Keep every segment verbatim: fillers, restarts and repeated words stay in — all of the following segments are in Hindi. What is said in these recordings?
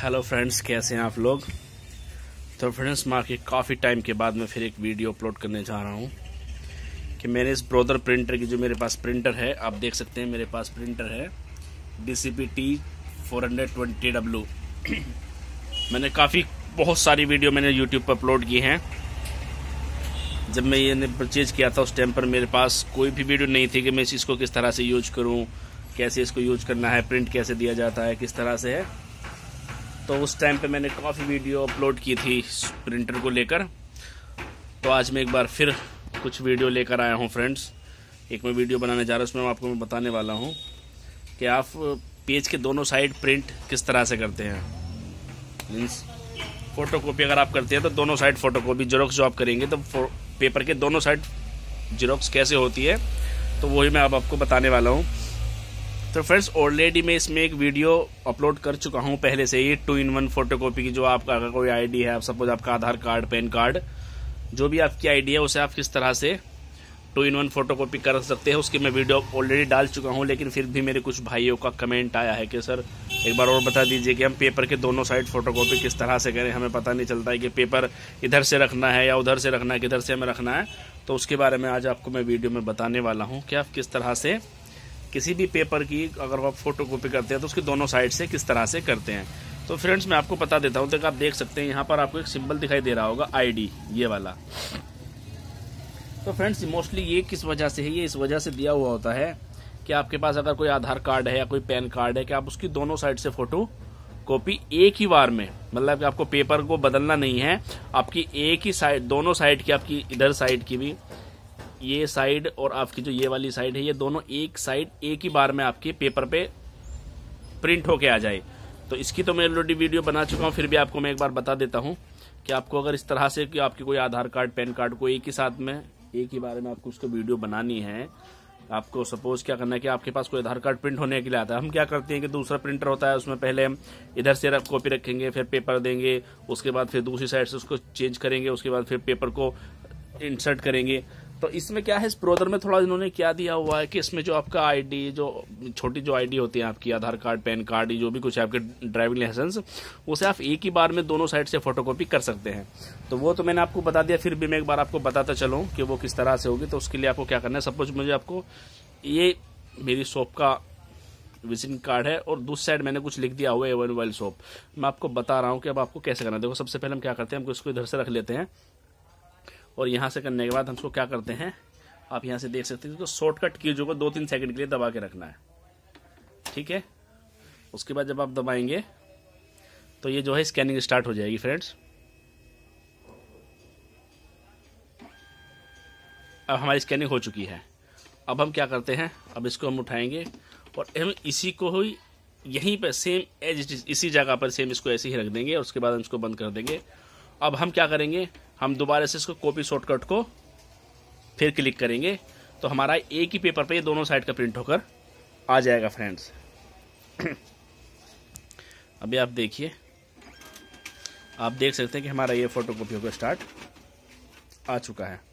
हेलो फ्रेंड्स, कैसे हैं आप लोग। तो फ्रेंड्स, मैं आपके काफ़ी टाइम के बाद मैं फिर एक वीडियो अपलोड करने जा रहा हूं कि मैंने इस ब्रोदर प्रिंटर की, जो मेरे पास प्रिंटर है, आप देख सकते हैं मेरे पास प्रिंटर है D C P T four hundred twenty W. मैंने काफ़ी बहुत सारी वीडियो मैंने यूट्यूब पर अपलोड की हैं। जब मैं ये परचेज किया था उस टाइम पर मेरे पास कोई भी वीडियो नहीं थी कि मैं इसको किस तरह से यूज करूं, कैसे इसको यूज करना है, प्रिंट कैसे दिया जाता है, किस तरह से है। तो उस टाइम पे मैंने काफ़ी वीडियो अपलोड की थी प्रिंटर को लेकर। तो आज मैं एक बार फिर कुछ वीडियो लेकर आया हूं फ्रेंड्स। एक मैं वीडियो बनाने जा रहा हूं, उसमें आपको मैं बताने वाला हूं कि आप पेज के दोनों साइड प्रिंट किस तरह से करते हैं। मीन्स फ़ोटो कॉपी अगर आप करते हैं तो दोनों साइड फ़ोटो कॉपी, जेरोक्स जो आप करेंगे तो पेपर के दोनों साइड जेरोक्स कैसे होती है, तो वही मैं अब आपको बताने वाला हूँ। तो फ्रेंड्स, ऑलरेडी मैं इसमें एक वीडियो अपलोड कर चुका हूँ पहले से ही, टू इन वन फोटोकॉपी की। जो आपका अगर कोई आईडी है, आप सपोज आपका आधार कार्ड, पैन कार्ड, जो भी आपकी आईडी है, उसे आप किस तरह से टू इन वन फोटोकॉपी कर सकते हैं, उसकी मैं वीडियो ऑलरेडी डाल चुका हूँ। लेकिन फिर भी मेरे कुछ भाइयों का कमेंट आया है कि सर एक बार और बता दीजिए कि हम पेपर के दोनों साइड फोटोकॉपी किस तरह से करें। हमें पता नहीं चलता है कि पेपर इधर से रखना है या उधर से रखना है, किधर से हमें रखना है। तो उसके बारे में आज आपको मैं वीडियो में बताने वाला हूँ कि आप किस तरह से किसी भी पेपर की अगर आप फोटो कॉपी करते हैं तो उसके दोनों साइड से किस तरह से करते हैं। तो फ्रेंड्स, मैं आपको बता देता हूं। तो आप देख सकते हैं यहाँ पर आपको एक सिंबल दिखाई दे रहा होगा, आईडी, ये वाला। तो फ्रेंड्स, मोस्टली ये किस वजह से है, ये इस वजह से दिया हुआ होता है कि आपके पास अगर कोई आधार कार्ड है या कोई पैन कार्ड है कि आप उसकी दोनों साइड से फोटो कॉपी एक ही बार में, मतलब कि आपको पेपर को बदलना नहीं है, आपकी एक ही साइड, दोनों साइड की, आपकी इधर साइड की भी, ये साइड और आपकी जो ये वाली साइड है, ये दोनों एक साइड एक ही बार में आपके पेपर पे प्रिंट होके आ जाए। तो इसकी तो मैं ऑलरेडी वीडियो बना चुका हूँ, फिर भी आपको मैं एक बार बता देता हूँ कि आपको अगर इस तरह से कि आपकी कोई आधार कार्ड, पैन कार्ड को एक ही साथ में, एक ही बारे में आपको उसको वीडियो बनानी है। आपको सपोज क्या करना है कि आपके पास कोई आधार कार्ड प्रिंट होने के लिए आता है। हम क्या करते हैं कि दूसरा प्रिंटर होता है, उसमें पहले हम इधर से कॉपी रखेंगे, फिर पेपर देंगे, उसके बाद फिर दूसरी साइड से उसको चेंज करेंगे, उसके बाद फिर पेपर को इंसर्ट करेंगे। तो इसमें क्या है, इस ब्रोदर में थोड़ा इन्होंने क्या दिया हुआ है कि इसमें जो आपका आईडी, जो छोटी जो आईडी होती है आपकी, आधार कार्ड, पैन कार्ड, जो भी कुछ है, आपके ड्राइविंग लाइसेंस, उसे आप एक ही बार में दोनों साइड से फोटोकॉपी कर सकते हैं। तो वो तो मैंने आपको बता दिया, फिर भी मैं एक बार आपको बताता चलूँ कि वो किस तरह से होगी। तो उसके लिए आपको क्या करना है, सपोज मुझे आपको ये मेरी शॉप का विजिटिंग कार्ड है और दूसरी साइड मैंने कुछ लिख दिया हुआ है ए वन मोबाइल शॉप। मैं आपको बता रहा हूँ कि अब आपको कैसे करना है। देखो, सबसे पहले हम क्या करते हैं, हमको इसको इधर से रख लेते हैं और यहाँ से करने के बाद हमको क्या करते हैं, आप यहाँ से देख सकते हैं, तो शॉर्टकट की जो को दो तीन सेकंड के लिए दबा के रखना है, ठीक है। उसके बाद जब आप दबाएंगे तो ये जो है स्कैनिंग स्टार्ट हो जाएगी फ्रेंड्स। अब हमारी स्कैनिंग हो चुकी है। अब हम क्या करते हैं, अब इसको हम उठाएंगे और हम इसी को ही यहीं पर सेम एज इसी जगह पर सेम इसको ऐसे ही रख देंगे और उसके बाद हम इसको बंद कर देंगे। अब हम क्या करेंगे, हम दोबारा से इसको कॉपी शॉर्टकट को फिर क्लिक करेंगे तो हमारा एक ही पेपर पे ये दोनों साइड का प्रिंट होकर आ जाएगा फ्रेंड्स। अभी आप देखिए, आप देख सकते हैं कि हमारा ये फोटो कॉपी होकर स्टार्ट आ चुका है।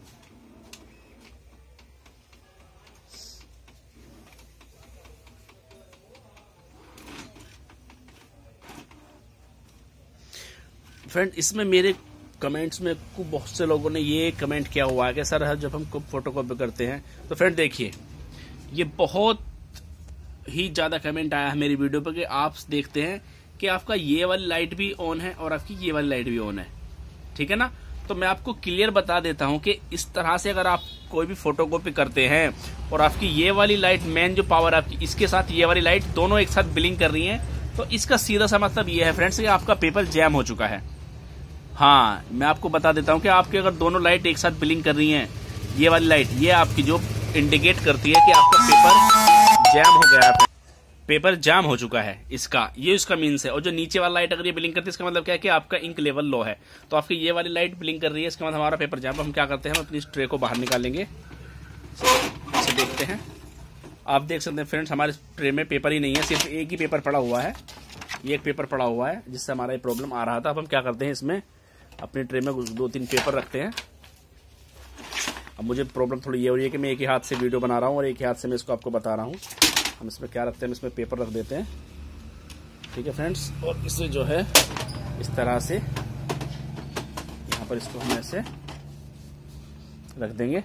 फ्रेंड, इसमें मेरे कमेंट्स में बहुत से लोगों ने ये कमेंट किया हुआ है कि सर जब हम फोटो कॉपी करते हैं तो फ्रेंड देखिए, ये बहुत ही ज़्यादा कमेंट आया है मेरी वीडियो पर कि आप देखते हैं कि आपका ये वाली लाइट भी ऑन है और आपकी ये वाली लाइट भी ऑन है, ठीक है ना। तो मैं आपको क्लियर बता देता हूं कि इस तरह से अगर आप कोई भी फोटो कॉपी करते हैं और आपकी ये वाली लाइट, मेन जो पावर आपकी, इसके साथ ये वाली लाइट दोनों एक साथ ब्लिंक कर रही है, तो इसका सीधा सा मतलब ये है फ्रेंड्स कि आपका पेपर जैम हो चुका है। हाँ, मैं आपको बता देता हूं कि आपके अगर दोनों लाइट एक साथ ब्लिंक कर रही हैं, ये वाली लाइट, ये आपकी जो इंडिकेट करती है कि आपका पेपर जैम हो गया है, पेपर जाम हो चुका है, इसका ये इसका मीन्स है। और जो नीचे वाला लाइट अगर ये ब्लिंक करती है, इसका मतलब क्या है कि आपका इंक लेवल लो है। तो आपकी ये वाली लाइट ब्लिंक कर रही है, इसका मतलब हमारा पेपर जाम। हम क्या करते हैं, हम अपनी इस ट्रे को बाहर निकालेंगे, इसे देखते हैं। आप देख सकते हैं फ्रेंड्स, हमारे ट्रे में पेपर ही नहीं है, सिर्फ एक ही पेपर पड़ा हुआ है, ये एक पेपर पड़ा हुआ है जिससे हमारा ये प्रॉब्लम आ रहा था। अब हम क्या करते हैं, इसमें अपनी ट्रे में दो तीन पेपर रखते हैं। अब मुझे प्रॉब्लम थोड़ी ये हो रही है कि मैं एक ही हाथ से वीडियो बना रहा हूँ और एक ही हाथ से मैं इसको आपको बता रहा हूँ। हम इसमें क्या रखते हैं, हम इसमें पेपर रख देते हैं, ठीक है फ्रेंड्स। और इसे जो है इस तरह से यहाँ पर इसको हम ऐसे रख देंगे,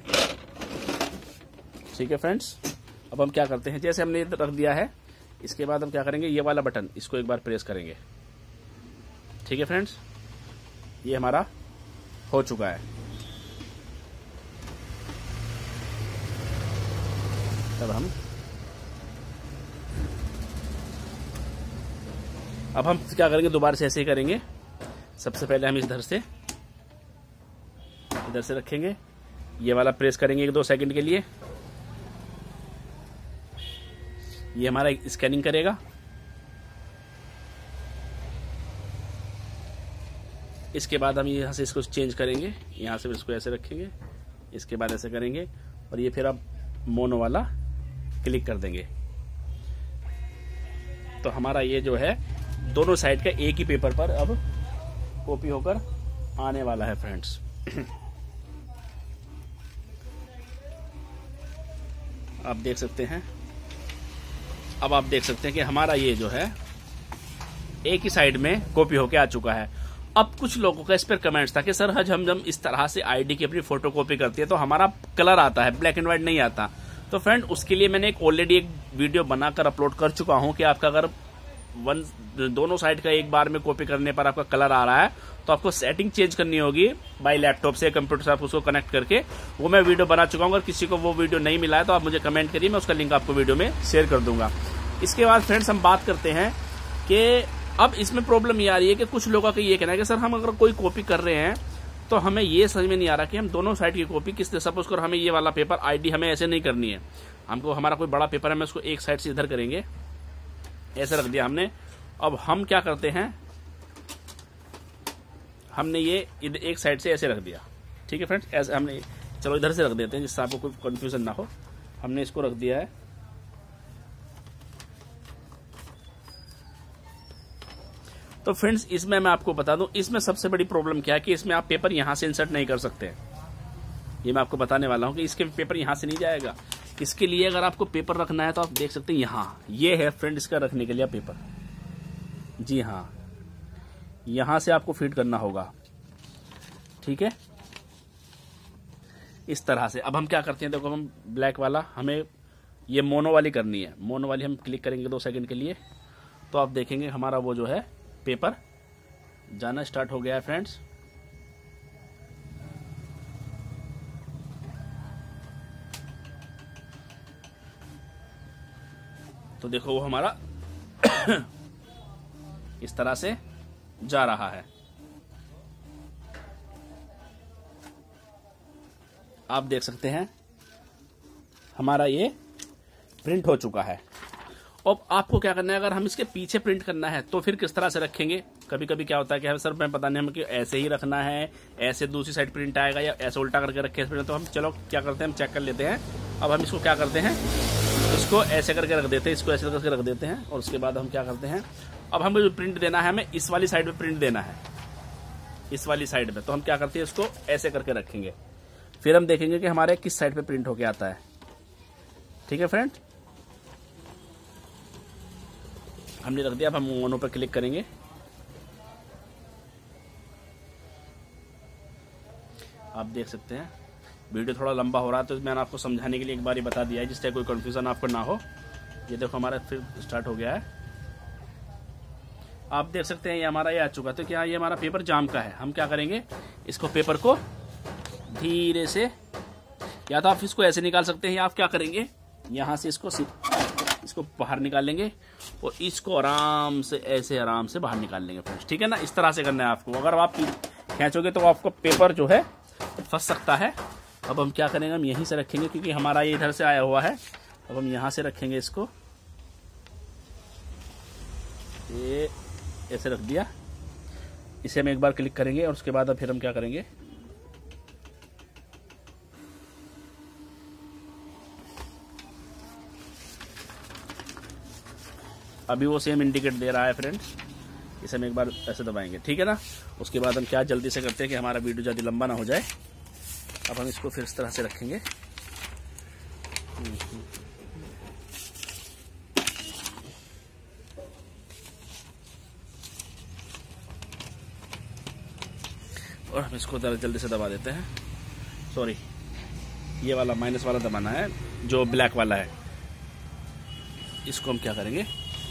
ठीक है फ्रेंड्स। अब हम क्या करते हैं, जैसे हमने रख दिया है, इसके बाद हम क्या करेंगे, ये वाला बटन इसको एक बार प्रेस करेंगे, ठीक है फ्रेंड्स। ये हमारा हो चुका है। अब हम अब हम क्या करेंगे, दोबारा से ऐसे ही करेंगे। सबसे पहले हम इधर से इधर से रखेंगे, ये वाला प्रेस करेंगे एक दो सेकंड के लिए, ये हमारा स्कैनिंग करेगा। इसके बाद हम यहाँ से इसको चेंज करेंगे, यहाँ से इसको ऐसे रखेंगे, इसके बाद ऐसे करेंगे और ये फिर अब मोनो वाला क्लिक कर देंगे। तो हमारा ये जो है दोनों साइड का एक ही पेपर पर अब कॉपी होकर आने वाला है फ्रेंड्स। आप देख सकते हैं, अब आप देख सकते हैं कि हमारा ये जो है एक ही साइड में कॉपी होके आ चुका है। अब कुछ लोगों का इस पर कमेंट्स था कि सर हज हम जब इस तरह से आईडी की अपनी फोटो कॉपी करती है तो हमारा कलर आता है, ब्लैक एंड व्हाइट नहीं आता। तो फ्रेंड उसके लिए मैंने एक ऑलरेडी एक वीडियो बनाकर अपलोड कर चुका हूं कि आपका अगर वन दोनों साइड का एक बार में कॉपी करने पर आपका कलर आ रहा है तो आपको सेटिंग चेंज करनी होगी बाय लैपटॉप से, कंप्यूटर से आप उसको कनेक्ट करके। वो मैं वीडियो बना चुका हूँ। अगर किसी को वो वीडियो नहीं मिला है तो आप मुझे कमेंट करिए, मैं उसका लिंक आपको वीडियो में शेयर कर दूंगा। इसके बाद फ्रेंड्स हम बात करते हैं कि अब इसमें प्रॉब्लम ये आ रही है कि कुछ लोगों का ये कहना है कि सर हम अगर कोई कॉपी कर रहे हैं तो हमें ये समझ में नहीं आ रहा कि हम दोनों साइड की कॉपी किस तरह, सपोज कर हमें ये वाला पेपर आईडी हमें ऐसे नहीं करनी है, हमको हमारा कोई बड़ा पेपर है, मैं उसको एक साइड से इधर करेंगे, ऐसे रख दिया हमने। अब हम क्या करते हैं, हमने ये एक साइड से ऐसे रख दिया, ठीक है फ्रेंड्स। ऐसे हमने, चलो इधर से रख देते हैं जिससे आपको कोई कंफ्यूजन ना हो। हमने इसको रख दिया है, तो फ्रेंड्स इसमें मैं आपको बता दूं, इसमें सबसे बड़ी प्रॉब्लम क्या है कि इसमें आप पेपर यहां से इंसर्ट नहीं कर सकते। ये मैं आपको बताने वाला हूं कि इसके पेपर यहां से नहीं जाएगा। इसके लिए अगर आपको पेपर रखना है तो आप देख सकते हैं यहां, ये है फ्रेंड इसका रखने के लिए पेपर, जी हाँ, यहां से आपको फिट करना होगा, ठीक है, इस तरह से। अब हम क्या करते हैं, देखो हम ब्लैक वाला, हमें ये मोनो वाली करनी है, मोनो वाली हम क्लिक करेंगे दो सेकंड के लिए, तो आप देखेंगे हमारा वो जो है पेपर जाना स्टार्ट हो गया है फ्रेंड्स। तो देखो वो हमारा इस तरह से जा रहा है। आप देख सकते हैं हमारा ये प्रिंट हो चुका है। अब आपको क्या करना है, अगर हम इसके पीछे प्रिंट करना है तो फिर किस तरह से रखेंगे। कभी कभी क्या होता है कि सर मैं पता नहीं हमें कि ऐसे ही रखना है, ऐसे दूसरी साइड प्रिंट आएगा, या ऐसे उल्टा करके रखे, तो हम चलो क्या करते हैं, हम चेक कर लेते हैं। अब हम इसको क्या करते हैं, इसको ऐसे करके रख देते हैं, इसको ऐसे करके रख देते हैं, और उसके बाद हम क्या करते हैं, अब हमें जो प्रिंट देना है, हमें इस वाली साइड पे प्रिंट देना है, इस वाली साइड पे। तो हम क्या करते हैं, इसको ऐसे करके रखेंगे, फिर हम देखेंगे कि हमारे किस साइड पे प्रिंट होके आता है, ठीक है फ्रेंड। हमने रख दिया, अब हम मोनो पर क्लिक करेंगे। आप देख सकते हैं वीडियो थोड़ा लंबा हो रहा है, तो मैंने आपको समझाने के लिए एक बार ही बता दिया है, जिससे कोई कंफ्यूजन आपको ना हो। ये देखो हमारा फिर स्टार्ट हो गया है। आप देख सकते हैं ये हमारा ये आ चुका है। तो क्या ये हमारा पेपर जाम का है, हम क्या करेंगे, इसको पेपर को धीरे से, या तो आप इसको ऐसे निकाल सकते हैं, या आप क्या करेंगे, यहां से इसको इसको बाहर निकालेंगे और इसको आराम से ऐसे आराम से बाहर निकाल लेंगे फ्रेंड्स, ठीक है ना। इस तरह से करना है आपको। अगर आप खींचोगे तो आपको पेपर जो है फंस सकता है। अब हम क्या करेंगे, हम यहीं से रखेंगे क्योंकि हमारा ये इधर से आया हुआ है। अब हम यहां से रखेंगे इसको, ये ऐसे रख दिया। इसे हम एक बार क्लिक करेंगे और उसके बाद अब फिर हम क्या करेंगे, अभी वो सेम इंडिकेट दे रहा है फ्रेंड्स। इसे हम एक बार ऐसे दबाएंगे, ठीक है ना। उसके बाद हम क्या जल्दी से करते हैं कि हमारा वीडियो ज़्यादा लंबा ना हो जाए। अब हम इसको फिर इस तरह से रखेंगे, और हम इसको जल्दी से दबा देते हैं। सॉरी, ये वाला माइनस वाला दबाना है, जो ब्लैक वाला है। इसको हम क्या करेंगे,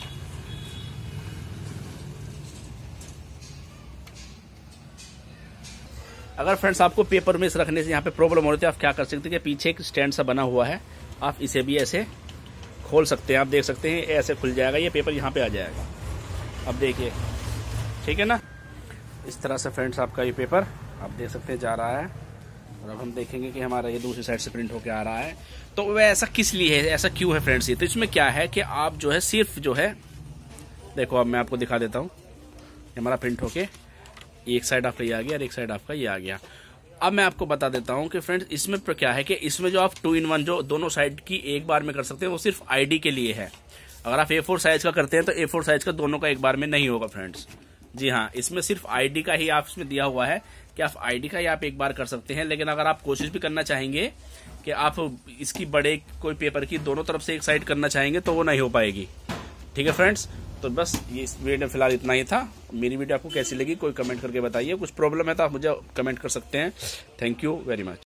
अगर फ्रेंड्स आपको पेपर में रखने से यहाँ पे प्रॉब्लम हो रही है, आप क्या कर सकते हैं कि पीछे एक स्टैंड सा बना हुआ है, आप इसे भी ऐसे खोल सकते हैं। आप देख सकते हैं ऐसे खुल जाएगा, ये पेपर यहाँ पे आ जाएगा। अब देखिए, ठीक है ना, इस तरह से फ्रेंड्स आपका ये पेपर आप देख सकते हैं जा रहा है। और अब हम देखेंगे कि हमारा ये दूसरी साइड से प्रिंट होके आ रहा है। तो वह ऐसा किस लिए है, ऐसा क्यों है फ्रेंड्स? ये तो इसमें क्या है कि आप जो है सिर्फ जो है, देखो अब मैं आपको दिखा देता हूँ, हमारा प्रिंट होके एक साइड आपका ये आ गया और एक साइड आपका ये आ गया। अब मैं आपको बता देता हूँ कि फ्रेंड्स इसमें क्या है कि इसमें जो आप टू इन वन जो दोनों साइड की एक बार में कर सकते हैं, वो सिर्फ आईडी के लिए है। अगर आप ए फोर साइज का करते हैं तो ए फोर साइज का दोनों का एक बार में नहीं होगा फ्रेंड्स। जी हाँ, इसमें सिर्फ आईडी का ही आप इसमें दिया हुआ है कि आप आईडी का ही आप एक बार कर सकते हैं। लेकिन अगर आप कोशिश भी करना चाहेंगे कि आप इसकी बड़े कोई पेपर की दोनों तरफ से एक साइड करना चाहेंगे तो वो नहीं हो पाएगी। ठीक है फ्रेंड्स, तो बस ये इस वीडियो फिलहाल इतना ही था। मेरी वीडियो आपको कैसी लगी कोई कमेंट करके बताइए। कुछ प्रॉब्लम है तो आप मुझे कमेंट कर सकते हैं। Thank you very much.